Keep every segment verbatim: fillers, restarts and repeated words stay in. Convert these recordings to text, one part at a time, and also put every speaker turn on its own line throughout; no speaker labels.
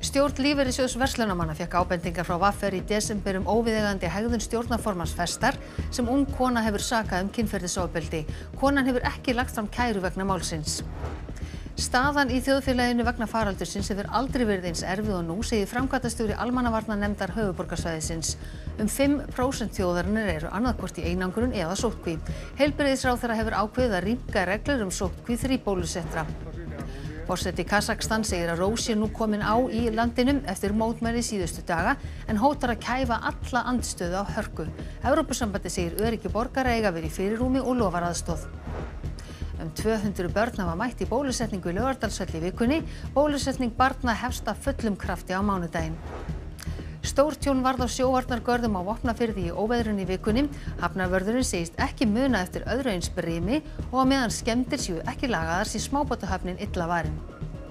Stjórn Lífeyrissjóðs verslunarmanna fékk ábendingar frá V R í desember um óviðeigandi hegðun stjórnarformanns Festar sem ung kona hefur sakað um kynferðisofbeldi. Konan hefur ekki lagt fram kæru vegna málsins. Staðan í þjóðfélaginu vegna faraldursins hefur aldrei verið eins erfið og nú, segir framkvæmdastjóri almannavarnanefndar höfuðborgarsvæðisins. Um fimm prósent þjóðarinnar eru annaðhvort í einangrun eða sóttkví. Heilbrigðisráðherra hefur ákveðið að rýmka reglur um sóttkví fyrir bólusettra. Forseti Kasakstan segir að ró sé nú komin á í landinu eftir mótmæli síðustu daga en hótar að kæfa alla andstöðu á hörku. Evrópusambandið segir öryggi borgara eiga verið í fyrirrúmi og lofar aðstoð. Um tvö hundruð börn hafa mætt í bólusetningu í Laugardalsvelli í vikunni. Bólusetning barna hefst af fullum krafti á mánudaginn. Stórtjón varð á sjóvarnargörðum á Vopnafirði í óveðrinu í vikunni. Hafnarvörðurinn segist ekki muna eftir öðru eins brimi og á meðan skemmdir séu ekki lagaðar sé smábátahöfnin illa varin.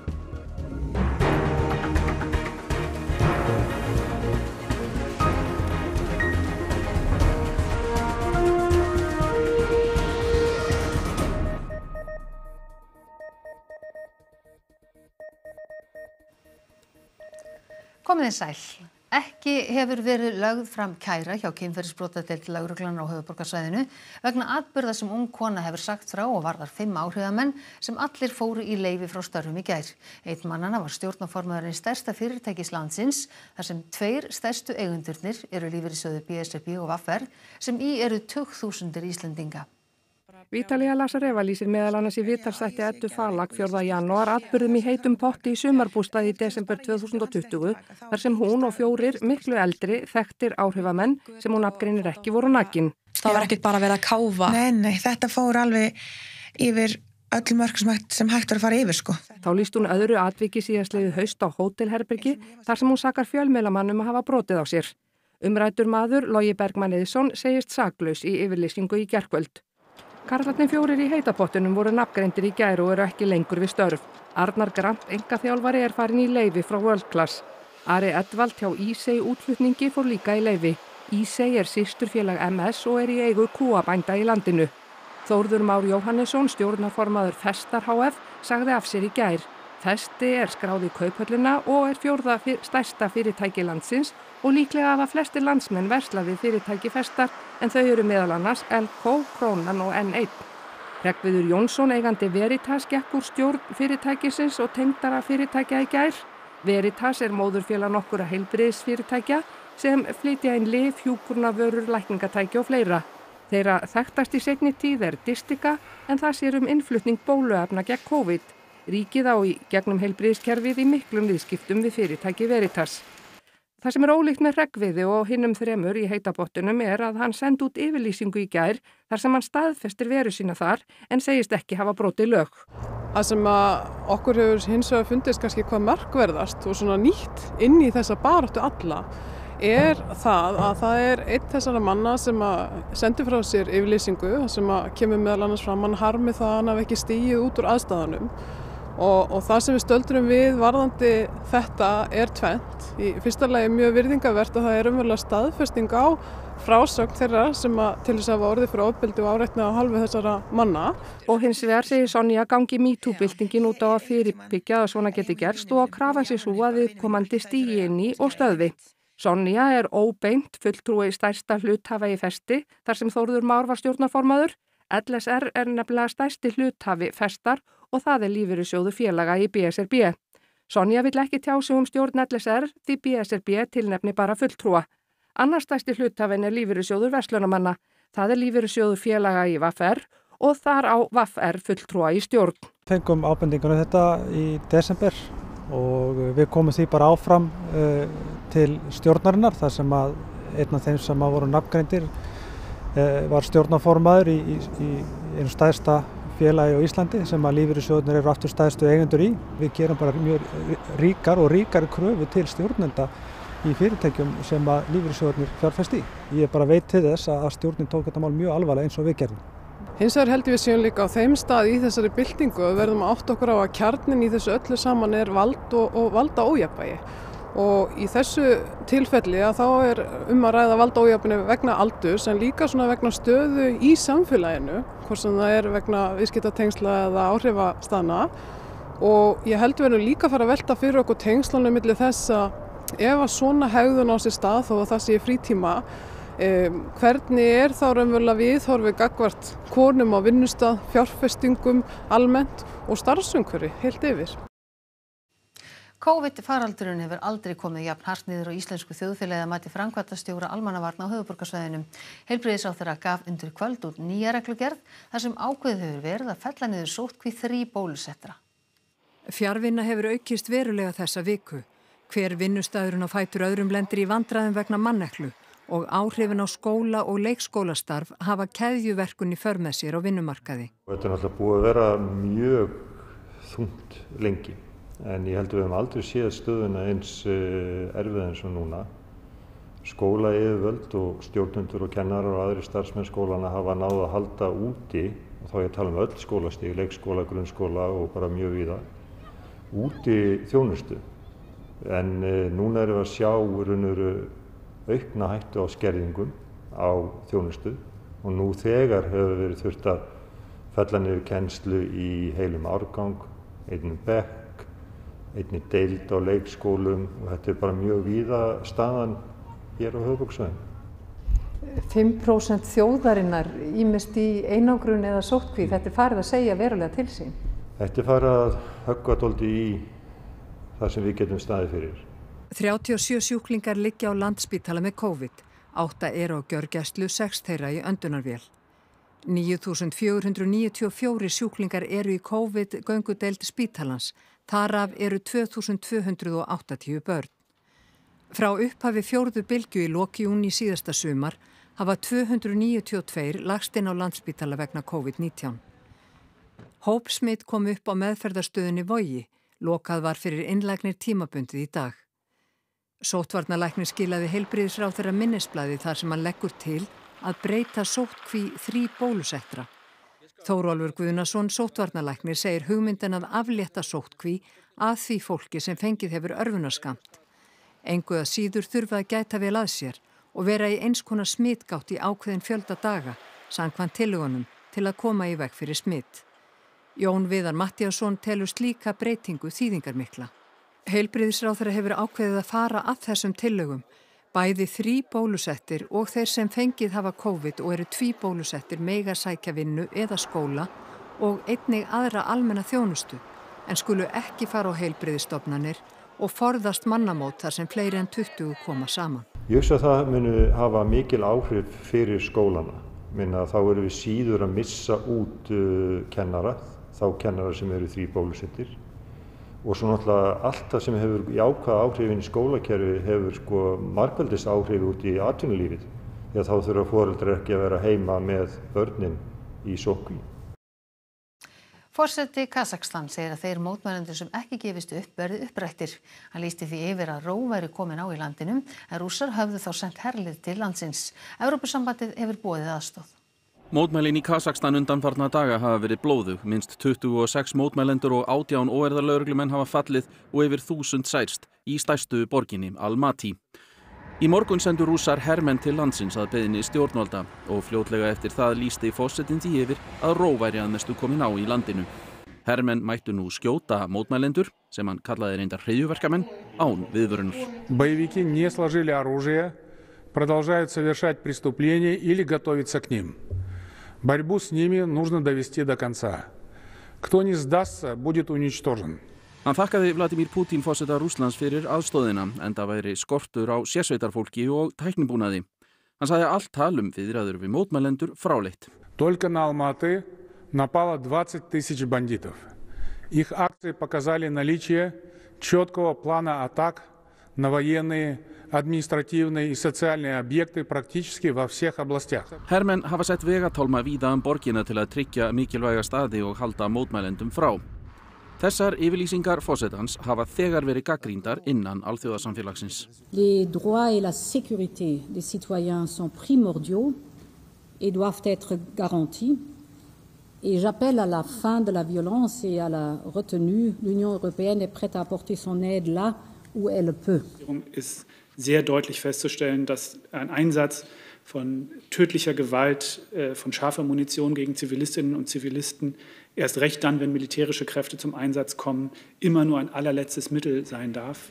Komið þið sæl. Ekki hefur verið lögð fram kæra hjá kynferðisbrotadeild lögreglunnar á höfuðborgarsvæðinu vegna atburða sem ung kona hefur sagt frá og varðar fimm áhrifamenn sem allir fóru í leyfi frá störfum í gær. Einn mannanna var stjórnarformaðurinn stærsta fyrirtækis landsins þar sem tveir stærstu eigendurnir eru lífeyrissjóðir B S R B og V R sem í eru tugþúsundir Íslendinga.
Vítalía Lasareva lýsir meðal annars í viðtalsþætti Eddu Falag fjórða janúar atburðum í heitum potti í sumarbústaði í desember tvö þúsund og tuttugu þar sem hún og fjórir miklu eldri þekktir áhrifamenn sem hún nafngreinir ekki voru nakin.
Það var ekkert bara verið að káfa.
Nei, nei, þetta fór alveg yfir öll mörk sem hægt, sem hægt var að fara yfir sko.
Þá lýst hún öðru atviki síðastliðið haust á hótelherbergi þar sem hún sakar fjölmiðlamann um að hafa brotið á sér. Umræddur maður, Logi Bergmann Eiðsson, segist saklaus í yfirlýsingu í gærkvöld. Karlarnir fjórir í heitapottunum voru nafngreindir í gær og eru ekki lengur við störf. Arnar Grant, einkaþjálfari, er farin í leyfi frá World Class. Ari Edvald hjá Ísey útflutningi fór líka í leyfi. Ísey er systurfélag M S og er í eigu kúabænda í landinu. Þórður Már Jóhannesson, stjórnarformaður Festar H F, sagði af sér í gær. Festi er skráð í Kauphöllina og er fjórða fyr, stærsta fyrirtæki landsins og líklega hafa flestir landsmenn verslað við fyrirtæki Festar en þau eru meðal annars Elko, Krónan og N einn. Hreggviður Jónsson, eigandi Veritas, gekk úr stjórn fyrirtækisins og tengdara fyrirtækja í gær. Veritas er móðurfélag nokkurra heilbrigðisfyrirtækja sem flytja inn lyf, hjúkrunarvörur, lækningatæki og fleira. Þeirra þekktast í seinni tíð er Distika en það sér um innflutning bóluefna gegn COVID. Ríkið á í gegnum heilbrigðiskerfið í miklum viðskiptum við fyrirtæki Veritas. Það sem er ólíkt með Hreggviði og hinnum þremur í heitapottunum er að hann sendi út yfirlýsingu í gær þar sem hann staðfestir veru sína þar en segist ekki hafa brotið lög.
Það sem að okkur hefur hins vegar fundist kannski hvað markverðast og svona nýtt inn í þessa baráttu alla er það að það er einn þessara manna sem að sendi frá sér yfirlýsingu sem að kemur meðal annars fram hann harmi það að hann hafi ekki stigið út úr aðstæðanum. Og, og það sem við stöldrum við varðandi þetta er tvennt. Í fyrsta lagi mjög virðingavert að það er umverulega staðfesting á frásögn þeirra sem að til þess að hafa orðið fyrir ofbeldi og áreitni á hálfu þessara manna.
Og hins vegar segir Sonja gangi MeToo-byltingin út á að fyrirbyggja að svona geti gerst og að krafa sig svo að viðkomandi stigi inn í og stöðvi. Sonja er óbeint fulltrúi stærsta hluthafa í Festi þar sem Þórður Már var stjórnarformaður. L S R er nefnilega stærsti hluthafi Festar og það er lífeyrissjóður félaga í B S R B. Sonja vill ekki tjá sig um stjórn L S R því B S R B tilnefni bara fulltrúa. Annar stærsti hluthafinn er lífeyrissjóður verslunarmanna. Það er lífeyrissjóður félaga í V R og þar á V R fulltrúa í stjórn.
Fengum ábendingunum þetta í desember og við komum því bara áfram uh, til stjórnarinnar þar sem að einn af þeim sem að voru nafngreindir uh, var stjórnarformaður í, í, í einu stærsta félagi á Íslandi sem að lífeyrissjóðirnir eru aftur stærstu eigendur í. Við gerum bara mjög ríkar og ríkari kröfu til stjórnenda í fyrirtækjum sem að lífeyrissjóðirnir fjárfesti í. Ég bara veit til þess að stjórnin tók þetta mál mjög alvarlega eins og við gerðum.
Hins vegar held ég við séum líka á þeim stað í þessari byltingu og við verðum að átta okkur á að kjarninn í þessu öllu saman er vald og, og valda ójafnvægi. Og í þessu tilfelli að þá er um að ræða valda ójafnvægi vegna aldurs en líka svona vegna stöðu í samfélaginu, hvort sem það er vegna viðskiptatengsla eða áhrifastaðna. og ég held við erum líka að fara að velta fyrir okkur tengslunum milli þess að ef að svona hegðun á sér stað þó að það sé frítíma, um, hvernig er þá raunverulega viðhorfið gagnvart konum á vinnustað, fjárfestingum almennt og starfsumhverfi heilt yfir.
COVID-faraldurinn hefur aldrei komið jafn hart niður á íslensku þjóðfélagi að mati framkvæmdastjóra almannavarna á höfuðborgarsvæðinu. Heilbrigðisráðherra gaf undir kvöld út nýja reglugerð þar sem ákveðið hefur verið að fella niður sóttkví þrý bólusettra.
Fjarvinna hefur aukist verulega þessa viku. Hver vinnustaðurinn á fætur öðrum lendir í vandræðum vegna manneklu og áhrifin á skóla og leikskólastarf hafa keðjuverkun í för með sér á vinnumarkaði.
Þetta er náttúrulega búið að vera mjög þungt lengi. En ég held að við höfum aldrei séð stöðuna eins erfið eins og núna. Skólayfirvöld og stjórnendur og kennarar og aðrir starfsmenn skólana hafa náð að halda úti, og þá ég tala um öll skólastig, leikskóla, grunnskóla og bara mjög víða, úti þjónustu. En núna erum við að sjá raunveru aukna hættu á skerðingum á þjónustu og nú þegar hefur verið þurft að fella niður kennslu í heilum árgang, einum bekk, einni deild á leikskólum og þetta er bara mjög víða staðan hér á höfuðborgarsvæðinu.
fimm prósent þjóðarinnar ýmist í einangrun eða sóttkví, þetta er farið að segja verulega til sín.
Þetta er farið að höggva dálítið í það sem við getum staðið fyrir.
þrjátíu og sjö sjúklingar liggja á Landspítala með COVID, átta eru á gjörgæslu, sex þeirra í öndunarvél. níu þúsund fjögur hundruð níutíu og fjögur sjúklingar eru í COVID-göngudeild spítalans, þar af eru tvö þúsund tvö hundruð áttatíu börn. Frá upphafi fjórðu bylgju í lok júní síðasta sumar hafa tvö hundruð níutíu og tvö lagst inn á Landspítala vegna COVID nítján. Hópsmitt kom upp á meðferðarstöðinni Vogi, lokað var fyrir innlægnir tímabundið í dag. Sóttvarnalæknir skilaði heilbrigðisráðherra minnisblaði þar sem hann leggur til að breyta sóttkví þrý bólusettra. Þórólfur Guðnason, sóttvarnalæknir, segir hugmyndin að aflétta sóttkví að því fólki sem fengið hefur örvunarskammt. Engu að síður þurfa að gæta vel að sér og vera í eins konar smitgátt í ákveðin fjölda daga, samkvæmt tillögunum, til að koma í veg fyrir smitt. Jón Viðar Matthíasson telur slíka breytingu þýðingarmikla. Heilbrigðisráðherra hefur ákveðið að fara að þessum tillögum. Bæði þrí bólusettir og þeir sem fengið hafa COVID og eru tví bólusettir mega sækja vinnu eða skóla og einnig aðra almenna þjónustu, en skulu ekki fara á heilbrigðisstofnanir og forðast mannamót þar sem fleiri en tuttugu koma saman.
Ég hugsa að það muni hafa mikil áhrif fyrir skólana. Minna þá erum við síður að missa út uh, kennara, þá kennara sem eru þrí bólusettir. Og svo náttúrulega allt það sem hefur jákvæð áhrifin í skólakerfi hefur sko margfaldis áhrif út í atvinnulífið. Því að þá þurfa foreldrar ekki að vera heima með börnin í sóttkví.
Forseti Kazakstan segir að þeir mótmælendur sem ekki gefist upp verði upprættir. Hann lýsti því yfir að ró væri komin á í landinu en Rússar höfðu þá sent herlið til landsins. Evrópusambandið hefur boðið aðstoð.
Mótmælin í Kazakstan undanfarna daga hafa verið blóðug, minnst tuttugu og sex mótmælendur og átján óeirðalögreglumenn hafa fallið og yfir þúsund særst í stærstu borginni Almaty. Í morgun sendu Rússar hermenn til landsins að beiðni stjórnvalda og fljótlega eftir það lýsti forsetinn því yfir að ró væri að mestu komin á í landinu. Hermenn mættu nú skjóta mótmælendur, sem hann kallaði reyndar hryðjuverkamenn, án viðvörunar.
Боевики не сложили оружие, продолжают совершать преступления или готовиться к ним. Борьбу с ними нужно довести до конца. Кто не сдастся, будет уничтожен.
Hann þakkaði Vladimir Putin forseta Rússlands fyrir aðstoðina, enda væri skortur á sérsveitarfólki og tæknibúnaði. Hann sagði allt tal um viðræður við mótmælendur fráleitt.
Только на Алматы напало двадцать тысяч бандитов. Их акции показали наличие четкого плана атак на военные, административные и социальные объекты практически во всех областях.
Hermenn hafa sett vegatálma víða um borgina til að tryggja mikilvæga staði og halda mótmælendum frá. Þessar yfirlýsingar forsetans hafa þegar verið gagnrýndar innan alþjóðasamfélagsins.
Les droits et la sécurité des citoyens sont primordiaux et doivent être garantis. Et j'appelle à la fin de la violence et à la retenue. L'Union européenne est prête à apporter son aide là où elle peut.
Es ist sehr deutlich festzustellen, dass ein Einsatz von tödlicher Gewalt, äh, von scharfer Munition gegen Zivilistinnen und Zivilisten erst recht dann, wenn militärische Kräfte zum Einsatz kommen, immer nur ein allerletztes Mittel sein darf.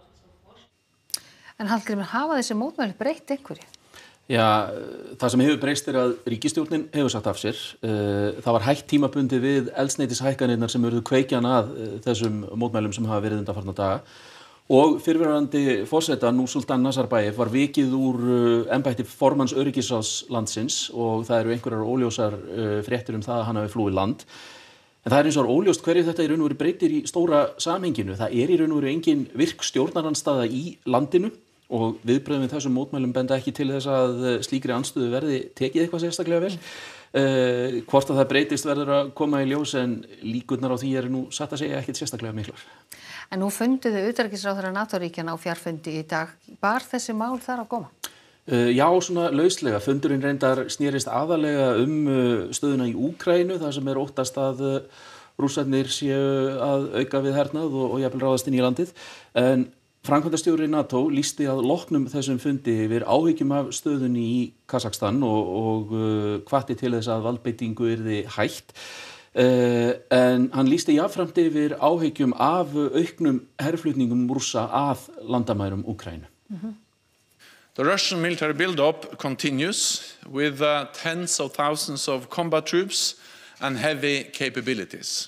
En Hallgrímur, hafa þessi mótmæli breytt einhverju?
Já, það sem hefur breyst er að ríkisstjórnin hefur sagt af sér. Það var hægt tímabundi við eldsneytishækkanirnar sem urðu kveikjan að þessum mótmælum sem hafa verið undanfarna daga. Og fyrrverandi forseta Nursultan Nazarbayev var vikið úr embætti formanns öryggisráðs landsins og það eru einhverjar óljósar fréttir um það að hann hafi flúið land. En það er eins og óljóst hverju þetta í raun og veru breytir í stóra samhenginu. Það er í raun og veru engin virk stjórnarandstaða í landinu og viðbrögðum við þessum mótmælum benda ekki til þess að slíkri andstöðu verði tekið eitthvað sérstaklega vel. Uh, hvort að það breytist verður að koma í ljós en líkurnar á því eru nú satt að segja ekkert sérstaklega miklar.
En nú funduðu utanríkisráðherra NATO-ríkjanna á fjarfundi í dag. Bar þessi mál þar á góma?
Uh, já, svona lauslega. Fundurinn reyndar snérist aðalega um uh, stöðuna í Úkraínu, þar sem er óttast að uh, Rússarnir séu að auka við hernað og, og jafnvel ráðast inn í landið. En framkvæmdastjóri NATO lýsti að loknum þessum fundi yfir áhyggjum af stöðunni í Kazakstan og, og uh, hvatti til þess að valdbeitingu yrði hætt. Uh, en hann lýsti jafnframt yfir áhyggjum af auknum herflutningum Rússa að landamærum Úkraínu.
Mm-hmm. The Russian military build-up continues with uh, tens of thousands of combat troops and heavy capabilities,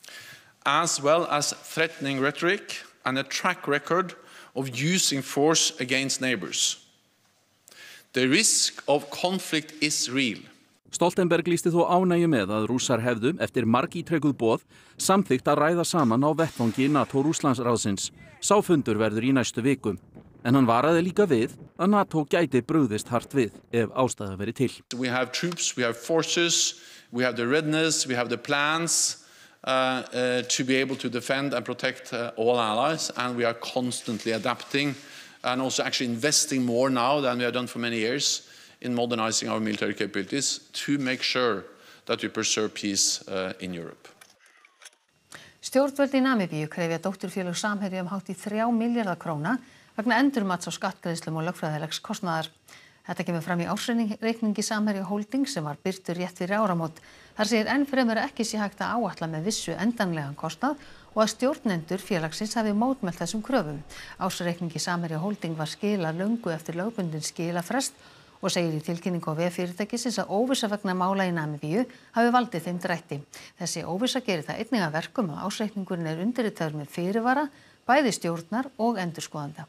as well as threatening rhetoric and a track record of using force against neighbors. The risk of conflict is real.
Stoltenberg lýsti þó ánægju með að Rússar hefðu, eftir margítrekuð boð, samþykkt að ræða saman á vettvangi NATO-Rússlandsráðsins. Sá fundur verður í næstu viku. En hann varaði líka við að NATO gæti brugðist hart við ef ástæða veri til.
We have troops, we have forces, we have the readiness, we have the plans uh, uh, to be able to defend and protect uh, all allies, and we are constantly adapting and also actually investing more now than we have done for many years in modernizing our military capabilities to make sure that we preserve peace uh, in Europe.
Stjórnvöld í Namibíu krefja dótturfélög Samherja um hátt í þrjá milljarða króna vegna endurmats á skattgreiðslum og lögfræðilegs kostnaðar. Þetta kemur fram í ársreikningi Samherja Holding sem var birtur rétt fyrir áramót. Þar segir enn fremur ekki sé hægt að áætla með vissu endanlegan kostnað og að stjórnendur félagsins hafi mótmælt þessum kröfum. Ársreikningi Samherja Holding var skilað löngu eftir lögbundinn skilafrest og segir í tilkynningu á vef fyrirtækisins að óvissa vegna mála í Namibíu hafi valdið þeim drætti. Þessi óvissa gerir það einnig að verkum að ársreikningurinn er undirritaður með fyrirvara, bæði stjórnar og endurskoðanda.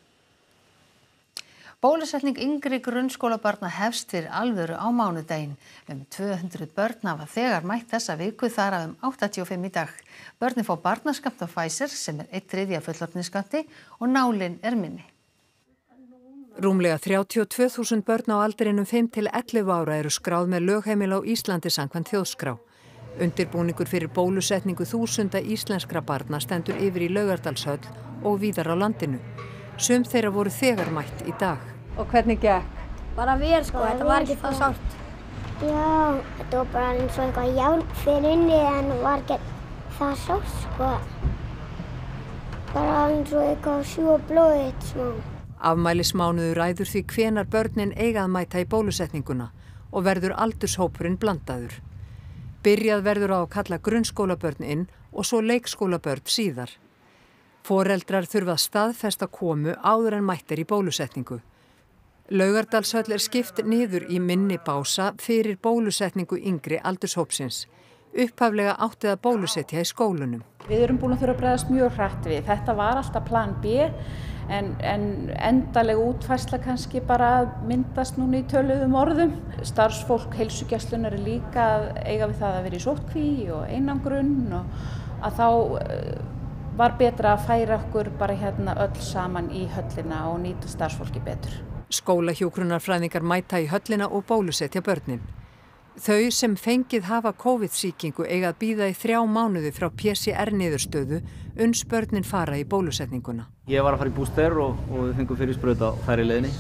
Bólusetning yngri grunnskólabarna hefst fyrir alvöru á mánudaginn. Um tvö hundruð börn hafa þegar mætt þessa viku, þar af um áttatíu og fimm í dag. Börnin fá barnaskammt á Pfizer sem er einn þriðja fullorðninsskammti og nálin er minni.
Rúmlega þrjátíu og tvö þúsund börn á aldrinum fimm til ellefu ára eru skráð með lögheimili á Íslandi samkvæmt þjóðskrá. Undirbúningur fyrir bólusetningu þúsunda íslenskra barna stendur yfir í Laugardalshöll og víðar á landinu. Sum þeirra voru þegar mætt í dag.
Og hvernig gekk?
Bara vel sko, þetta var ekki það sárt. Já, þetta var bara eins og eitthvað járn fyrir inni en var ekki það sárt sko. Bara eins og eitthvað sjúga blóðið smá.
Afmælismánuður ræður því hvenar börnin eiga að mæta í bólusetninguna og verður aldurshópurinn blandaður. Byrjað verður á að kalla grunnskólabörn inn og svo leikskólabörn síðar. Foreldrar þurfa að staðfesta komu áður en mætt er í bólusetningu. Laugardalshöll er skipt niður í minni bása fyrir bólusetningu yngri aldurshópsins. Upphaflega átti að bólusetja í skólunum.
Við erum búin að þurfa að bregðast mjög hratt við. Þetta var alltaf plan B en, en endalega útfærsla kannski bara að myndast núna í töluðum orðum. Starfsfólk heilsugæslunnar er líka að eiga við það að vera í sóttkví og einangrun og að þá var betra að færa okkur bara hérna öll saman í höllina og nýta starfsfólki betur.
Skólahjúkrunarfræðingar mæta í höllina og bólusetja börnin. Þau sem fengið hafa COVID-sýkingu eiga að bíða í þrjá mánuði frá P C R niðurstöðu uns börnin fara í bólusetninguna.
Ég var að fara í búster og, og við fengum fyrir sprauta þær í leiðinni.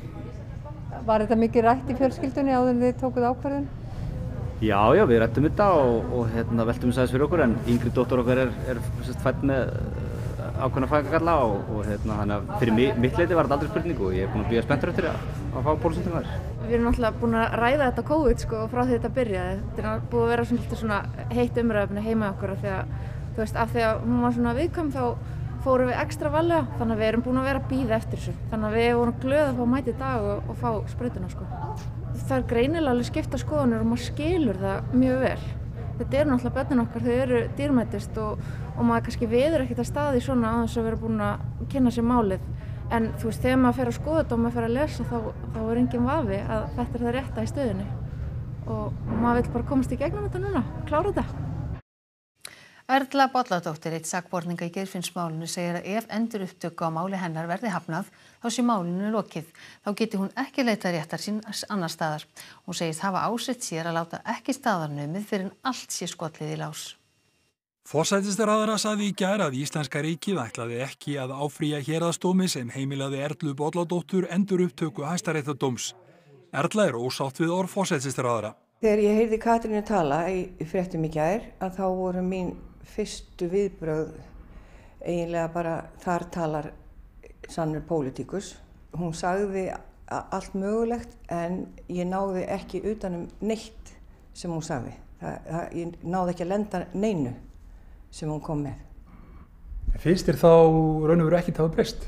Var þetta mikið rætt í fjölskyldunni áður en þið tókuð ákvörðun?
Já, já, við rættum þetta og, og hérna, veltum þess aðeins fyrir okkur en yngri dóttir okkar er, er fædd með ákveðna fæðingargalla og, og hérna, þannig að fyrir mi, mitt leiti var þetta aldrei spurning og ég er búin að bíða spenntur eftir að, að fá bólusetningar.
Við erum náttúrulega búin að ræða þetta COVID sko frá því þetta byrjaði. Þetta er búið að vera svona, svona heitt umræðefni heima okkur af því að, þú veist, af því að hún var svona viðkvæm þá fórum við ekstra varlega, þannig að við erum búin að vera að bíða eftir þessu. Þannig að við vorum glöð að fá mæti í dag og, og fá sprautuna sko. Það er greinilega alveg skipta skoðanir og maður skilur það mjög vel. Þetta eru náttúrulega börnin okkar, þau eru dýrmætust og, og maður kannski veður ekkert að staði svona að þess að vera búin að kynna sér málið. En þú veist, þegar maður fer að skoða þetta og maður fer að lesa þá, þá er engin vafi að þetta er það rétta í stöðunni. Og maður vill bara komast í gegnum þetta núna, klára þetta.
Erla Bolladóttir, eitt sakborninga í Geirfinnsmálinu, segir að ef endurupptöku á máli hennar verði hafnað, þá sé málinu lokið. Þá geti hún ekki leitað réttar sín annar staðar. Hún segist hafa ásett sér að láta ekki staðar numið fyrir en allt sé skollið í lás.
Forsætisráðherra sagði í gær að íslenska ríkið ætlaði ekki að áfrýja héraðsdómi sem heimilaði Erlu Bolladóttur endurupptöku Hæstaréttardóms. Erla er ósátt við orð forsætisráðherra.
Þegar ég heyrði Katrínu tala í fréttum í gær að þá voru mín fyrstu viðbrögð eiginlega bara þar talar sannur pólitíkus. Hún sagði allt mögulegt en ég náði ekki utanum neitt sem hún sagði. Það, það, ég náði ekki að lenda neinu sem hún kom með.
Finnst þér þá raun og veru ekki það að breyst?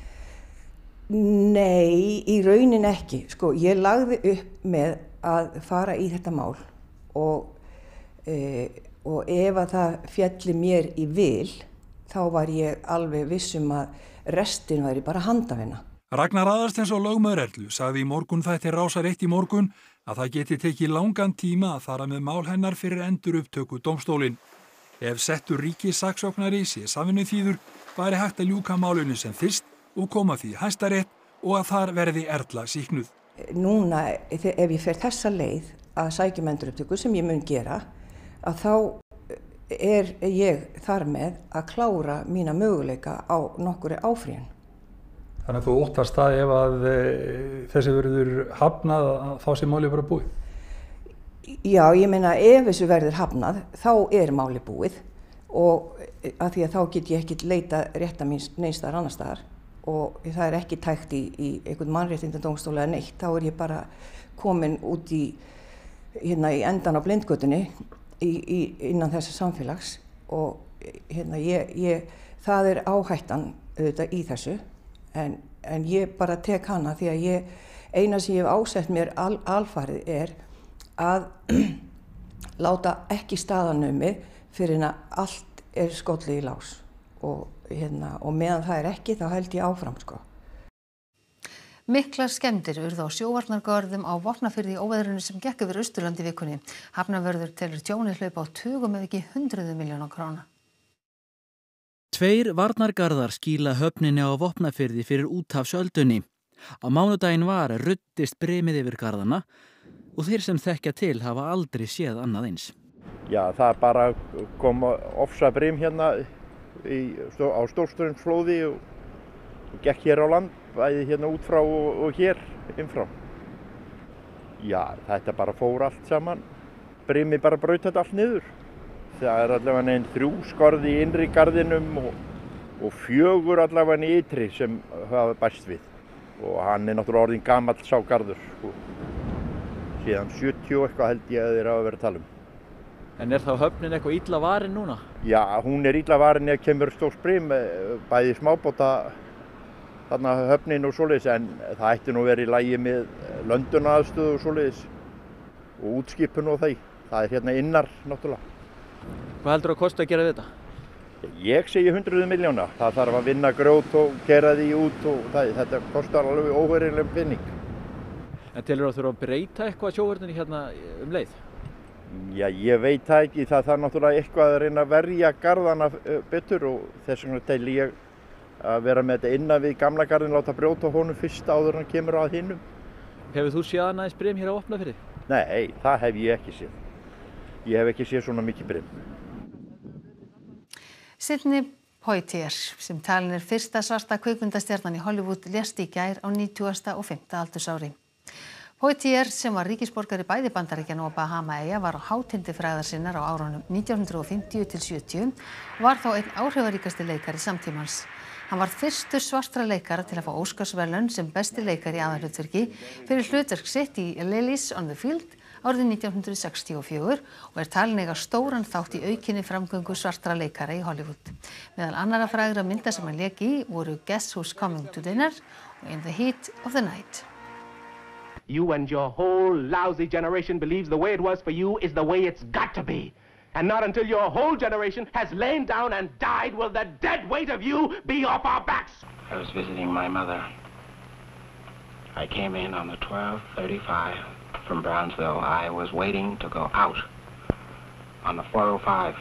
Nei, í raunin ekki. Sko, ég lagði upp með að fara í þetta mál og, e, og ef að það fjalli mér í vil, þá var ég alveg vissum að restin væri bara handavinna.
Ragnar Aðarsteins og lögmaður Erlu sagði í morgun þætti Rásar eitt í morgun að það geti tekið langan tíma að fara með mál hennar fyrir endurupptöku dómstólinn. Ef settur ríkissaksóknari sé samvinnuþýður væri hægt að ljúka málinu sem fyrst og koma því í Hæstarétt og að þar verði Erla sýknuð.
Núna, ef ég fer þessa leið að sækja endurupptöku sem ég mun gera, að þá er ég þar með að klára mína möguleika á nokkuri áfrýjun.
Þannig að þú óttast það ef að e, þessi verður hafnað að þá sé málið bara búið?
Já, ég meina ef þessu verður hafnað, þá er málið búið og að því að þá get ég ekki leita rétta mín neins staðar annars staðar. Og það er ekki tækt í, í einhvern mannréttindadómstóla eða neitt, þá er ég bara komin út í, hérna, í endan á blindgötunni í, í, innan þessa samfélags og hérna, ég, ég, það er áhættan auðvitað í þessu en, en ég bara tek hana því að ég, eina sem ég hef ásett mér al, alfarið er að láta ekki staðanumið fyrir en að allt er skollið í lás og Hérna, og meðan það er ekki, þá held ég áfram sko.
Miklar skemmdir urðu á sjóvarnargörðum á Vopnafirði í óveðrinu sem gekk yfir Austurlandi í vikunni. Hafnarvörður telur tjónið hlaupa á tugum ef ekki hundruðum milljóna króna.
Tveir varnargarðar skýla höfninni á Vopnafirði fyrir úthafsöldunni. Á mánudaginn var ruddist brimið yfir garðana og þeir sem þekkja til hafa aldrei séð annað eins.
Já, það bara kom ofsa brim hérna Í, á Stórstraumsflóði og, og gekk hér á land, bæði hérna út frá og, og hér innfrá. Já, þetta bara fór allt saman. Brimi bara braut þetta allt niður. Það er allavega einn þrjú skorð í innri garðinum og, og fjögur allavega í ytri sem hafa bæst við. Og hann er náttúrulega orðinn gamall sá garður. Sko. Síðan sjötíu og eitthvað held ég að þeir hafa verið að tala um.
En er þá höfnin eitthvað illa varin núna?
Já, hún er illa varin ef kemur stórt brim, bæði smábáta þarna höfnin og svoleiðis, en það ætti nú verið í lagi með löndunaðstöðu og svoleiðis og útskipun og þeir. Það er hérna innar náttúrulega.
Hvað heldur það að kosta að gera þetta?
Ég segi hundruð miljóna. Það þarf að vinna grjót og gera því út og það, þetta kostar alveg óverulegum penning.
En telur þú að þurfa að breyta eitthvað sjóvörninni hérna um leið?
Já, ég veit það ekki. Það þarf náttúrulega eitthvað að reyna að verja garðana betur og þess vegna tel ég að vera með þetta innan við gamla garðin, láta brjóta honum fyrst áður en kemur að hinnum.
Hefur þú séð annað eins brim hér á Vopnafirði?
Nei, það hef ég ekki séð. Ég hef ekki séð svona mikið brim.
Sidney Poitier, sem talin er fyrsta svarta kvikmyndastjarnan í Hollywood, lést í gær á nítugasta og fimmta aldursári. Poitier sem var ríkisborgari bæði Bandaríkjanna og Bahamaeyja var á hátindi frægðar sinnar á árunum nítján hundruð og fimmtíu til sjötíu og var þá einn áhrifaríkasti leikari samtímans. Hann var fyrstur svartra leikara til að fá Óskarsverðlaun sem besti leikari í aðalhlutverki fyrir hlutverk sitt í Lilies on the Field árið nítján hundruð sextíu og fjögur og er talin eiga stóran þátt í aukinni framgöngu svartra leikara í Hollywood. Meðal annarra frægra mynda sem hann lék í voru Guess Who's Coming to Dinner og In the Heat of the Night.
You and your whole lousy generation believes the way it was for you is the way it's got to be. And not until your whole generation has lain down and died will the dead weight of you be off our backs.
I was visiting my mother. I came in on the twelve thirty-five from Brownsville. I was waiting to go out on the four oh five.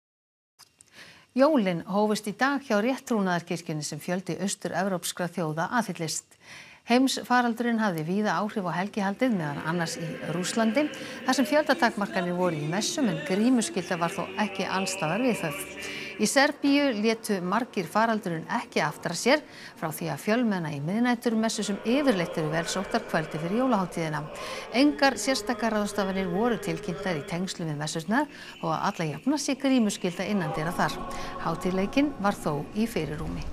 Jólin hófust í dag hjá rétttrúnaðarkirkjunni sem fjöldi austur-evrópskra þjóða aðhyllist. Heimsfaraldurinn hafði víða áhrif á helgihaldið meðal annars í Rússlandi þar sem fjöldatakmarkanir voru í messum en grímuskylda var þó ekki allstaðar viðhöfð. Í Serbíu létu margir faraldurinn ekki aftra sér frá því að fjölmenna í miðnæturmessu sem yfirleitt eru vel sóttar kvöldi fyrir jólahátíðina. Engar sérstakar ráðstafanir voru tilkynntar í tengslum við messurnar og að alla jafna sé grímuskylda innandyra þar. Hátíðleikinn var þó í fyrirrúmi.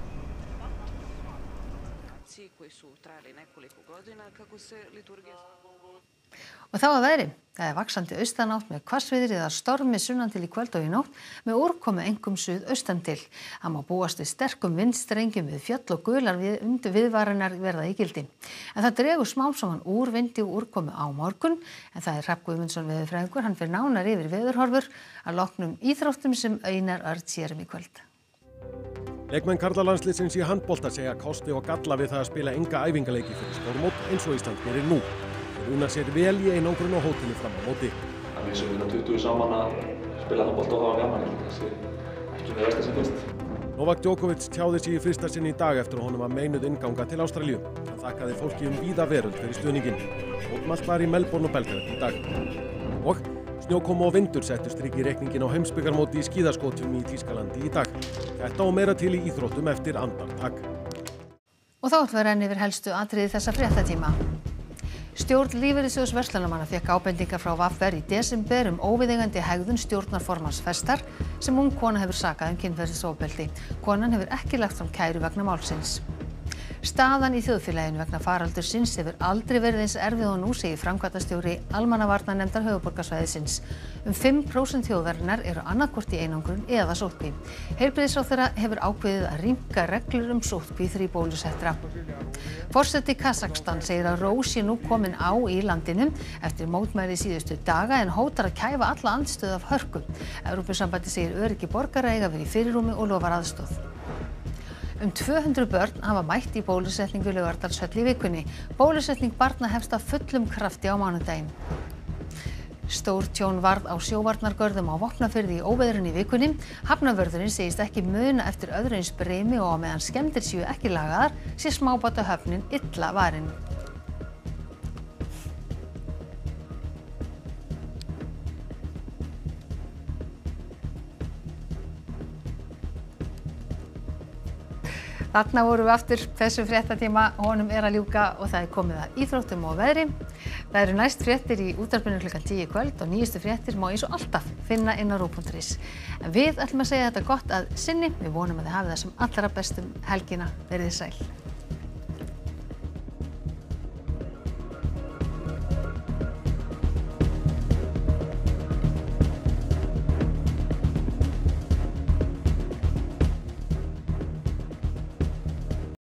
Og þá að veðri. Það er vaxandi austanátt með hvassviðri eða stormi sunnan til í kvöld og í nótt með úrkomu einkum suðaustan til. Það má búast við sterkum vindstrengjum við fjöll og gular við, undir viðvaranir verða í gildi. En það dregur smám saman úr vindi og úrkomu á morgun. En það er Hrafn Guðmundsson veðurfræðingur. Hann fer nánar yfir veðurhorfur að loknum íþróttum sem Einar Örn sér um í kvöld.
Leikmenn karlalandsliðsins í handbolta segja kosti og galla við það að spila enga æfingaleiki fyrir stórmót eins og Ísland gerir nú. Þeir una sér vel í einangrun á hótelu fram á móti.
Við sem vinna tuttugu saman að spila handbolta og hafa gaman, þessi ekki með versta sem finnst.
Novak Djokovic tjáði sig í fyrsta sinn í dag eftir að honum var meinuð innganga til Ástralíu. Hann þakkaði fólki um víða veröld fyrir stuðninginn. Mótmælt var í Melbourne og Belgrad í dag. Og snjókoma og vindur settu strik í reikningin á heimsbikarmóti í skíðaskotjum í Þýskalandi í dag. Þetta og meira til í íþróttum eftir andartak.
Og þá ætlum við að renna yfir helstu atriði þessa fréttatíma. Stjórn Lífeyrissjóðs verslunarmanna fékk ábendingar frá V R í desember um óviðeigandi hegðun stjórnarformanns Festar sem ung kona hefur sakað um kynferðisofbeldi. Konan hefur ekki lagt fram kæru vegna málsins. Staðan í þjóðfélaginu vegna faraldursins hefur aldrei verið eins erfið og nú, segir framkvæmdastjóri almannavarnanefndar höfuðborgarsvæðisins. Um fimm prósent þjóðarinnar eru annaðhvort í einangrun eða sóttkví. Heilbrigðisráðherra hefur ákveðið að rýmka reglur um sóttkví fyrir bólusettra. Forseti Kasakstan segir að ró sé nú komin á í landinu eftir mótmæli síðustu daga en hótar að kæfa alla andstöðu af hörku. Evrópusambandið segir öryggi borgara eiga verið í fyrirrúmi og lofar aðstoð. Um tvö hundruð börn hafa mætt í bólusetningu Laugardalshöll í vikunni. Bólusetning barna hefst af fullum krafti á mánudaginn. Stór tjón varð á sjóvarnargörðum á Vopnafirði í óveðrinu í vikunni. Hafnarvörðurinn segist ekki muna eftir öðru eins brimi og á meðan skemmdir séu ekki lagaðar sé smábátahöfnin illa varin. Þarna vorum við aftur, þessu fréttatíma, honum er að ljúka og það er komið að íþróttum og veðri. Það eru næst fréttir í útvarpinu klukkan tíu í kvöld og nýjustu fréttir má eins og alltaf finna inn á ruv punktur is. En við ætlum að segja þetta gott að sinni. Við vonum að þið hafið það sem allra bestum helgina. Verið sæl.